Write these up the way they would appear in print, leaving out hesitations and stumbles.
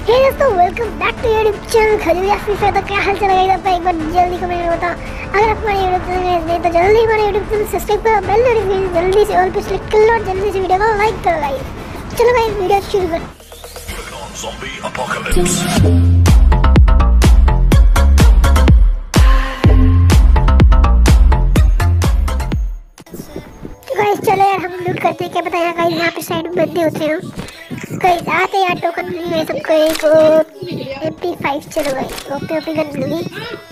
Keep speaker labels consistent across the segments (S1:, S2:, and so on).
S1: हे दोस्तों, welcome back to YouTube channel Khajuria Free Fire. तो क्या हाल चल रहा है आपका? एक बार जल्दी कमेंट में बताओ। अगर आप हमारे यूट्यूब चैनल में तो जल्दी हमारे यूट्यूब चैनल सब्सक्राइब करो, बेल नोटिफिकेशन जल्दी से ऑल पे सेलेक्ट कर लो और जल्दी से वीडियो को लाइक करो गाइस। चलो गाइस वीडियो शुरू करते हैं। गाइस चलो यार हम लूट करते हैं। क्या पता यार गाइस यहाँ पे साइड में बंदे होते हैं। गाइस आते यार टोकन मिल गए सबको, एक MP5। चलो गाइस ओपी गन मिल गई।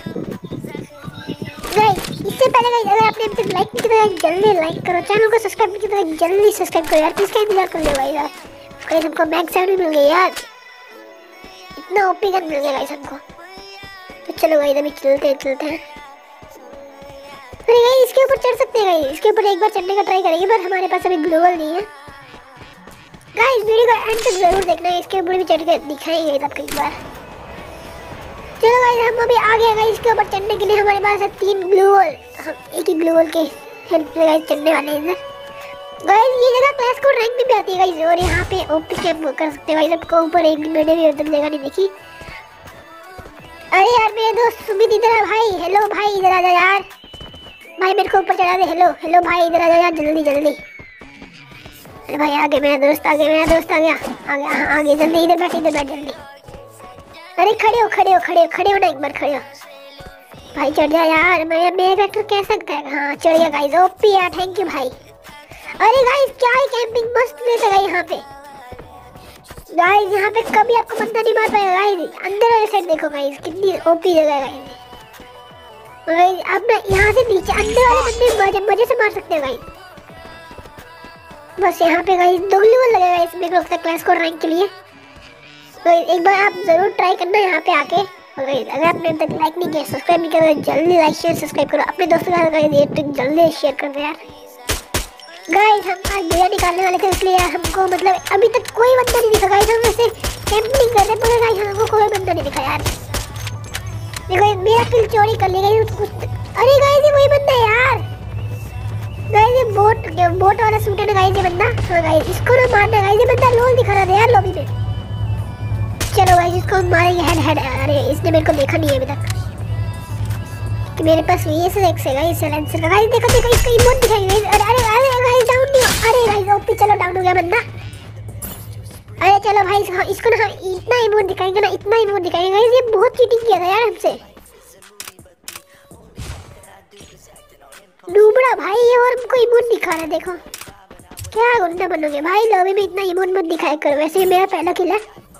S1: गाइस इससे पहले गाइस अगर आपने अभी तक लाइक नहीं किया तो जल्दी लाइक करो, चैनल को सब्सक्राइब नहीं किया तो जल्दी सब्सक्राइब करो यार, किसका इंतजार कर रहे हो गाइस। गाइस हमको मैक्स 7 मिल गई यार, इतना ओपी गन मिल गया गाइस हमको। तो चलो गाइस अभी चलते हैं। अरे गाइस इसके ऊपर चढ़ सकते हैं गाइस, इसके ऊपर एक बार चढ़ने का ट्राई करेंगे, पर हमारे पास अभी ग्लोबल नहीं है। गाइस वीडियो को एंड तक जरूर देखना है, इसके ऊपर भी चढ़ के दिखाएंगे आपको एक बार। चलो गाइस हम अभी आ गए गाइस, इसके ऊपर चढ़ने के लिए हमारे पास है 3 ग्लोबल। हम एक ही ग्लोबल के हेल्प से गाइस चढ़ने वाले हैं इधर। गाइस ये जगह क्लास कोड रैंक में भी आती है गाइस, और यहाँ पे ओपी कैंप कर सकते हैं गाइस। आपको ऊपर एक मैंने भी उधर जगह नहीं देखी। अरे यार मेरे दोस्त सुमित इधर आ भाई। हेलो भाई इधर आ जा यार, भाई मेरे को ऊपर चढ़ा दे। हेलो भाई इधर आ जा यार जल्दी। अरे भाई आगे मेरा दोस्त आ गया जल्दी इधर बैठ जल्दी। अरे खड़े हो ना, एक बार खड़े हो भाई, चढ़ जा यार। मेरा ट्रैक्टर कह सकता है। हाँ चढ़ गया गाइस, ओपी यार, थैंक यू भाई। अरे गाइस क्या है, कैंपिंग मस्त प्लेस है यहाँ पे। गाइस यहाँ पे कभी आपको बंदा नहीं मार पाएगा गाइस। अंदर वाले साइड देखो गाइस, कितनी ओपी जगह है गाइस। अब ना यहाँ से नीचे अंदर वाले बंदे मजे से मार सकते हैं गाइस। बस यहाँ पे गाइस 2 लेवल लगेगा इसमें क्लास कोड रैंक के लिए। तो एक बार आप जरूर ट्राई करना यहाँ पे आके। और गाइस अगर आपने अब तक लाइक नहीं किया, सब्सक्राइब नहीं किया तो जल्दी लाइक शेयर सब्सक्राइब करो, अपने दोस्तों के साथ गाइस जल्दी शेयर कर दो यार। गाइस हम आज बिया निकालने वाले थे, इसलिए यार हमको मतलब अभी तक कोई बंदा नहीं दिखा गाइस। हम वैसे कैंपिंग कर रहे पर गाइस हमको कोई बंदा नहीं दिखा यार। देखो मेरा किल चोरी कर लिया गाइस कुछ। अरे गाइस ये वही बंदा है यार। गाइस ये बोट वाला सूट है ना गाइस, ये बंदा। हाँ गाइस इसको ना मारना गाइस, ये बंदा लोल दिखा रहा था यार लॉबी में। चलो गाइस इसको हम मारेंगे हेड। अरे इसने मेरे को देखा नहीं है अभी तक कि मेरे पास VSX है गाइस, साइलेंसर का। गाइस देखो इसका इमोट दिखाएंगे गाइस। अरे गाइस डाउन नहीं हो। अरे गाइस ओपी, चलो डाउन हो गया बंदा। अरे चलो भाई इसको ना इतना इमोट दिखाएंगे गाइस। ये बहुत चीटिंग किया था यार हमसे डूबड़ा भाई ये, और हमको इमोट दिखा रहा है। देखो क्या गुंडा बनोगे भाई, लॉबी में इतना इमोट मत दिखाया करो। वैसे ही मेरा पहला किल है।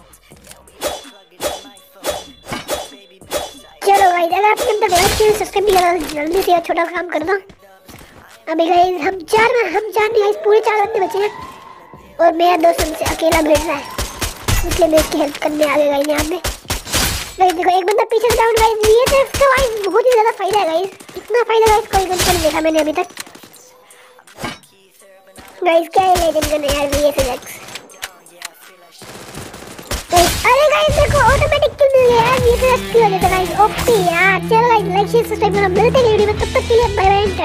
S1: चलो गाइस अगर आपने अब तक लाइक किया सब्सक्राइब नहीं करा जल्दी से छोटा काम कर दो। अभी गाइस हम चार नहीं गाइस, पूरे 4 बंदे बचे हैं और मेरा दोस्त हमसे अकेला भिड़ रहा है, इसलिए मैं इसकी हेल्प करने आ गया गाइस यहाँ पे। गाइस देखो एक बंदा पीछे से डाउन गाइस। ये तो इसका गाइस बहुत ही ज्यादा फायदा है गाइस, इतना फायदा गाइस कोई गन नहीं देखा मैंने अभी तक। गाइस क्या है लेजेंड गन है यार VSX। अरे गाइस देखो ऑटोमेटिक किल मिल गया यार VSX की वजह से गाइस, ओपी यार। चलो गाइस लाइक शेयर सब्सक्राइब करो, मिलते हैं वीडियो में, तब तक के लिए बाय बाय।